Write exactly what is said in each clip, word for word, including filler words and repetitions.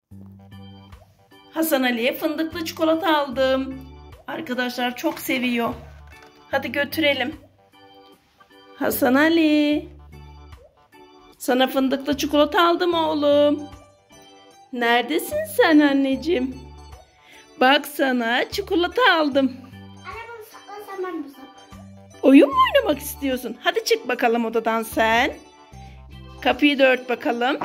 Hasan Ali'ye fındıklı çikolata aldım. Arkadaşlar çok seviyor. Hadi götürelim. Hasan Ali. Sana fındıklı çikolata aldım oğlum. Neredesin sen anneciğim? Bak sana çikolata aldım. Arabamı saklasam ben bu saklasam. Oyun mu oynamak istiyorsun? Hadi çık bakalım odadan sen. Kapıyı da ört bakalım.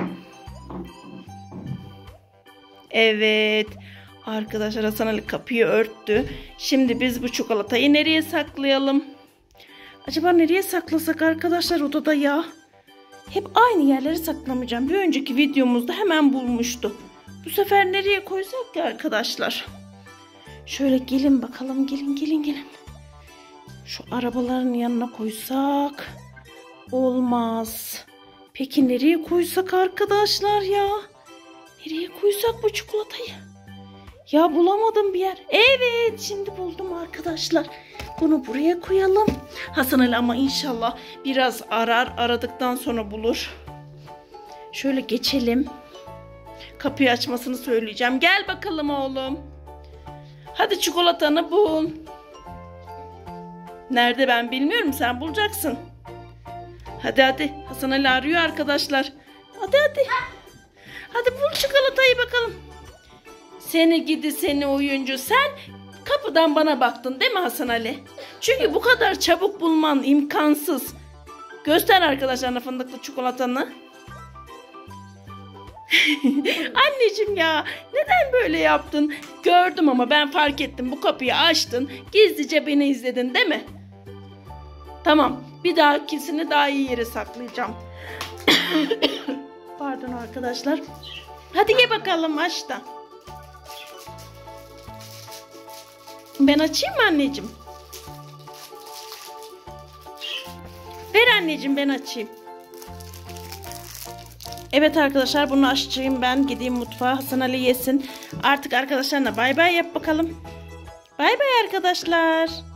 Evet. Arkadaşlar Hasan Ali kapıyı örttü. Şimdi biz bu çikolatayı nereye saklayalım? Acaba nereye saklasak arkadaşlar odada ya? Hep aynı yerlere saklamayacağım. Bir önceki videomuzda hemen bulmuştu. Bu sefer nereye koysak ki arkadaşlar? Şöyle gelin bakalım. Gelin gelin gelin. Şu arabaların yanına koysak. Olmaz. Peki nereye koysak arkadaşlar ya? Nereye koysak bu çikolatayı? Ya bulamadım bir yer. Evet şimdi buldum arkadaşlar. Bunu buraya koyalım. Hasan Ali ama inşallah biraz arar. Aradıktan sonra bulur. Şöyle geçelim. Kapıyı açmasını söyleyeceğim. Gel bakalım oğlum. Hadi çikolatanı bul. Nerede ben bilmiyorum. Sen bulacaksın. Hadi hadi. Hasan Ali arıyor arkadaşlar. Hadi hadi. Hadi bul çikolatayı bakalım. Seni gidi seni oyuncu. Sen kapıdan bana baktın değil mi Hasan Ali? Çünkü bu kadar çabuk bulman imkansız. Göster arkadaşlarına fındıklı çikolatanı. Anneciğim ya neden böyle yaptın? Gördüm ama ben fark ettim. Bu kapıyı açtın. Gizlice beni izledin değil mi? Tamam. Bir dahakisini daha iyi yere saklayacağım. Pardon arkadaşlar. Hadi ye bakalım aç da. Ben açayım mı anneciğim? Ver anneciğim ben açayım. Evet arkadaşlar bunu açayım ben. Gideyim mutfağa Hasan Ali yesin. Artık arkadaşlarına bay bay yap bakalım. Bay bay arkadaşlar.